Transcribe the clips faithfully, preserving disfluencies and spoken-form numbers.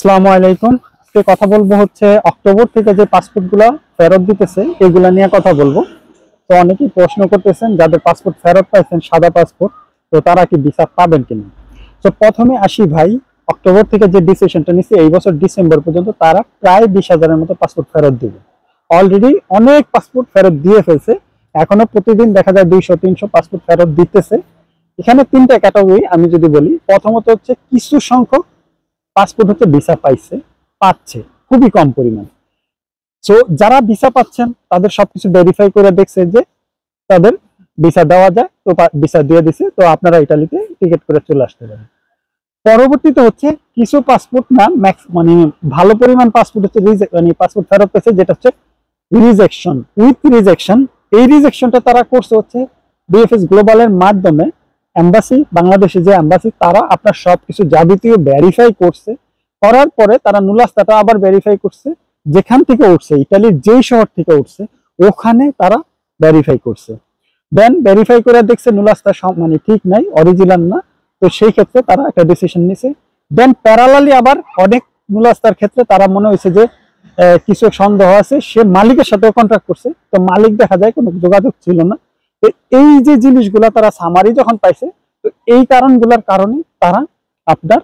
আসসালামু আলাইকুম। আজকে কথা বলবো হচ্ছে অক্টোবর থেকে যে পাসপোর্টগুলো ফেরত দিতেছে এগুলা নিয়ে কথা বলবো। তো অনেকেই প্রশ্ন করতেছেন যাদের পাসপোর্ট ফেরত পাইছেন সাদা পাসপোর্ট, তো তারা কি ভিসা পাবেন কিনা। তো প্রথমে আসি ভাই, অক্টোবর থেকে যে ডিসিশনটা নিচ্ছে এই বছর ডিসেম্বর পর্যন্ত তারা প্রায় বিশ হাজারের মতো পাসপোর্ট ফেরত দিবে। অলরেডি অনেক পাসপোর্ট ফেরত দিয়ে ফেলছে, এখনো প্রতিদিন দেখা যায় দুইশো তিনশো পাসপোর্ট ফেরত দিতেছে। এখানে তিনটা ক্যাটাগরি আমি যদি বলি, প্রথমত হচ্ছে কিছু সংখ্যক পাসপোর্ট হচ্ছে ভিসা পাইছে, পাচ্ছে খুবই কম পরিমাণ। সো যারা ভিসা পাচ্ছেন তাদের সবকিছু ভেরিফাই করে দেখছে যে তাদের ভিসা দেওয়া যায়, তো ভিসা দিয়ে দিছে, তো আপনারা ইটালিতে টিকিট করে চলে আসতে পারেন। পরবর্তীতে হচ্ছে কিছু পাসপোর্ট না ম্যাক্স মানে ভালো পরিমাণ পাসপোর্ট হচ্ছে মানে পাসপোর্ট ফেরত পেয়েছে, যেটা হচ্ছে রিজেকশন উইথ রিজেকশন। এই রিজেকশনটা তারা করছে হচ্ছে বিএফএস গ্লোবালের মাধ্যমে। এম্বাসি, বাংলাদেশে যে এম্বাসি, তারা আপনার সবকিছু যাবতীয় ভেরিফাই করছে, করার পরে তারা নুলাস্তাটা আবার ভেরিফাই করছে, যেখান থেকে উঠছে ইটালির যেই শহর থেকে উঠছে ওখানে তারা ভেরিফাই করছে। দেন ভেরিফাই করে দেখছে নুলাস্তা মানে ঠিক নাই, অরিজিনাল না, তো সেই ক্ষেত্রে তারা একটা ডিসিশন নিছে। দেন প্যারালালি আবার অনেক নুলাস্তার ক্ষেত্রে তারা মনে হয়েছে যে কিছু সন্দেহ আছে, সে মালিকের সাথেও কন্ট্রাক্ট করছে, তো মালিক দেখা যায় কোনো যোগাযোগ ছিল না। তো এই যে জিনিসগুলা তারা সামারি যখন পাইছে, তো এই কারণগুলোর কারণে তারা আপনার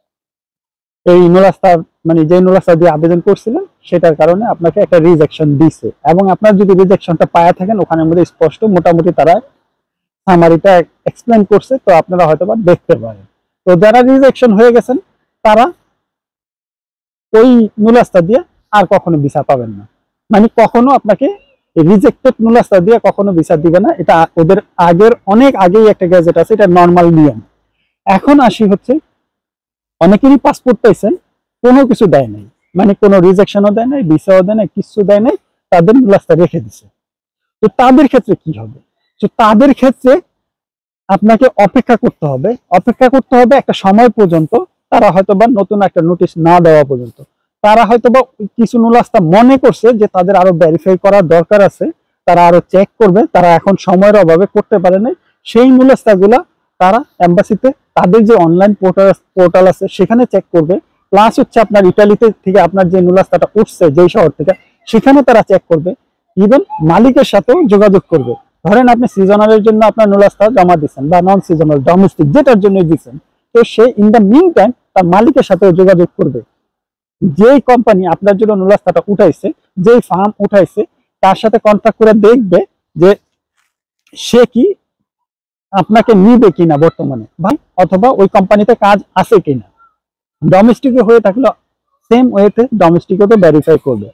এই নুলাস্তা মানে যে নুলাস্তা দিয়ে আবেদন করছিলেন সেটার কারণে আপনাকে একটা রিজেকশন দিছে। এবং আপনার যদি রিজেকশনটা পায়া থাকেন ওখানের মধ্যে স্পষ্ট মোটামুটি তারা সামারিটা এক্সপ্লেন করছে, তো আপনারা হয়তো বা দেখতে পারেন। তো যারা রিজেকশন হয়ে গেছেন তারা ওই নুলাস্তা দিয়ে আর কখনো ভিসা পাবেন না, মানে কখনো আপনাকে রিজেক্টেড নুলাস্তা দিয়ে কখনো ভিসা দিবে না। এটা ওদের আগের অনেক আগেই একটা গ্যাজেট আছে, এটা নর্মাল নিয়ম। এখন আসি হচ্ছে অনেকেরই পাসপোর্ট পাইছেন কোনো কিছু দেয় নাই, মানে কোনো রিজেকশনও দেয় নাই, ভিসাও দেয় নাই, কিছু দেয় নাই, তাদের নুলাস্তা রেখে দিছে। তো তাদের ক্ষেত্রে কি হবে? তো তাদের ক্ষেত্রে আপনাকে অপেক্ষা করতে হবে, অপেক্ষা করতে হবে একটা সময় পর্যন্ত। তারা হয়তো বা নতুন একটা নোটিশ না দেওয়া পর্যন্ত তারা হয়তো বা কিছু নুলাস্তা মনে করছে যে তাদের আরো ভেরিফাই করার দরকার আছে, তারা আরো চেক করবে, তারা এখন সময়ের অভাবে করতে পারে নাই। সেই নুলাস্তা গুলা তারা এম্বাসিতে তাদের যে অনলাইন পোর্টাল পোর্টাল আছে সেখানে চেক করবে। প্লাস হচ্ছে আপনার ইটালিতে থেকে আপনার যে নুলাস্তাটা উঠছে যেই শহর থেকে, সেখানে তারা চেক করবে। ইভেন মালিকের সাথেও যোগাযোগ করবে। ধরেন আপনি সিজনালের জন্য আপনার নুলাস্তা জমা দিচ্ছেন, বা নন সিজনাল ডোমেস্টিক যেটার জন্য দিচ্ছেন, তো সে ইন দ্য মিন টাইম তার মালিকের সাথেও যোগাযোগ করবে। যেই কোম্পানি আপনার জন্য নুলাস্তাটা উঠাইছে, যেই ফার্ম উঠাইছে, তার সাথে কন্ট্যাক্ট করে দেখবে যে সে কি আপনাকে নিবে কিনা বর্তমানে ভাই, অথবা ওই কোম্পানিতে কাজ আছে কিনা। ডোমেস্টিকে হয়ে থাকলে সেম ওয়েতে ডোমেস্টিকেও তো ভেরিফাই করবে।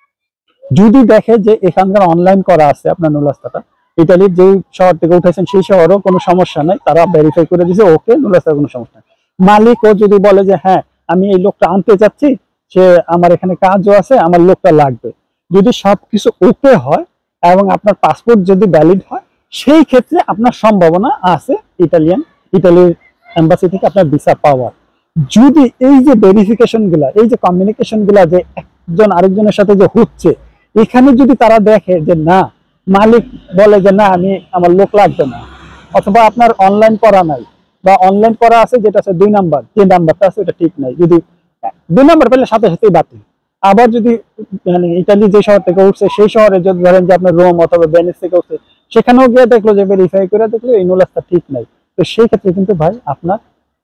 যদি দেখে যে এখানকার অনলাইন করা আছে আপনার নুলাস্তাটা, ইটালির যে শহর থেকে উঠেছেন সেই শহরও কোনো সমস্যা নাই, তারা ভেরিফাই করে দিয়েছে ওকে, নুলাস্তার কোনো সমস্যা নেই। মালিকও যদি বলে যে হ্যাঁ আমি এই লোকটা আনতে চাচ্ছি, সে আমার এখানে কাজও আছে, আমার লোকটা লাগবে, যদি সবকিছু ওকে হয় এবং আপনার পাসপোর্ট যদি ভ্যালিড হয়, সেই ক্ষেত্রে আপনার সম্ভাবনা আছে ইটালিয়ান ইটালির এম্বাসি থেকে আপনার ভিসা পাওয়ার। যদি এই যে ভেরিফিকেশন গুলা, এই যে কমিউনিকেশন গুলা যে একজন আরেকজনের সাথে যে হচ্ছে, এখানে যদি তারা দেখে যে না, মালিক বলে যে না আমি আমার লোক লাগবে না, অথবা আপনার অনলাইন করা নাই, বা অনলাইন করা আছে যেটা আছে দুই নাম্বার, যে নাম্বারটা আছে ওটা ঠিক নাই, যদি দুই নাম্বার পেলে সাথে সাথেই বাতিল। আবার যদি মানে ইটালি যে শহর থেকে উঠছে সেই শহরে যদি ধরেন যে আপনার রোম অথবা ভেনিস থেকে উঠছে, সেখানেও গিয়ে দেখলো যে ভেরিফাই করে দেখলো এই নুলাস্তা ঠিক নাই, তো সেই ক্ষেত্রে কিন্তু ভাই আপনার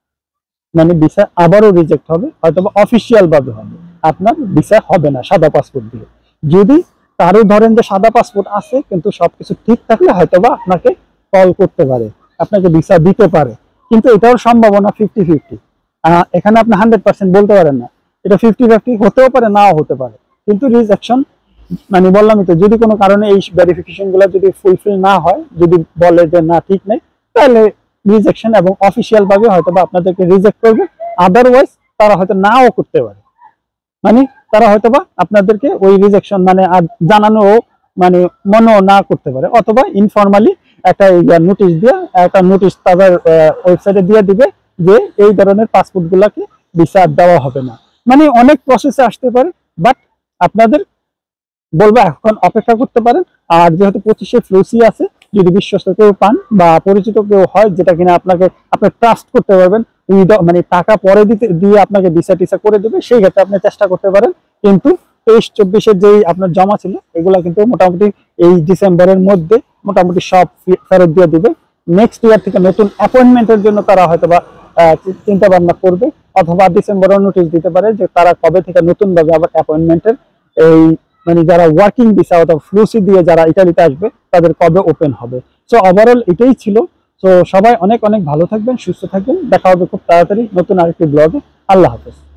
মানে ভিসা আবারও রিজেক্ট হবে, হয়তো অফিসিয়াল ভাবে হবে, আপনার ভিসা হবে না সাদা পাসপোর্ট দিয়ে। যদি কারো ধরেন যে সাদা পাসপোর্ট আছে কিন্তু সবকিছু ঠিক থাকলে হয়তোবা আপনাকে কল করতে পারে, আপনাকে ভিসা দিতে পারে, কিন্তু এটাও সম্ভাবনা ফিফটি ফিফটি। এখানে আপনি হান্ড্রেড পার্সেন্ট বলতে পারেন না, এটা ফিফটি ফিফটি হতেও পারে, নাও হতে পারে। কিন্তু রিজেকশন মানে বললামই তো, যদি কোনো কারণে এই ভেরিফিকেশন গুলো যদি ফুলফিল না হয়, যদি বলে যে না ঠিক নেই, তাহলে রিজেকশন এবং অফিসিয়াল ভাবে হয়তো বা আপনাদেরকে রিজেক্ট করবে। আদারওয়াইজ তারা হয়তো নাও করতে পারে, মানে তারা হয়তো বা আপনাদেরকে ওই রিজেকশন মানে জানানো মানে মনেও না করতে পারে, অথবা ইনফরমালি একটা নোটিশ দিয়ে একটা নোটিশ তাদের ওয়েবসাইটে দিয়ে দিবে যে এই ধরনের পাসপোর্ট গুলাকে ভিসা দেওয়া হবে না। মানে অনেক প্রসেসে আসতে পারে, বাট আপনাদের বলবো এখন অপেক্ষা করতে পারেন। আর যেহেতু পঁচিশে ফ্লুসি আছে, যদি বিশ্বস্ত কেউ পান বা পরিচিত কেউ হয় যেটা কিনা আপনাকে আপনি ট্রাস্ট করতে পারবেন, মানে টাকা পরে দিতে দিয়ে আপনাকে ভিসা টিসা করে দেবে, সেই ক্ষেত্রে আপনি চেষ্টা করতে পারেন। কিন্তু তেইশ চব্বিশের যেই আপনার জমা ছিল এগুলা কিন্তু মোটামুটি এই ডিসেম্বরের মধ্যে মোটামুটি সব ফেরত দিয়ে দিবে। নেক্সট ইয়ার থেকে নতুন অ্যাপয়েন্টমেন্টের জন্য তারা হয়তো বা চিন্তা ভাবনা করবে, অথবা ডিসেম্বরের নোটিশ দিতে পারে যে তারা কবে থেকে নতুন ভাবে আবার অ্যাপয়েন্টমেন্টের এই মানে যারা ওয়ার্কিং ভিসা অথবা ফ্লুসি দিয়ে যারা ইতালিতে আসবে তাদের কবে ওপেন হবে। সো ওভারঅল এটাই ছিল। তো সবাই অনেক অনেক ভালো থাকবেন, সুস্থ থাকবেন, দেখা হবে খুব তাড়াতাড়ি নতুন আরেকটি ব্লগে। আল্লাহ হাফেজ।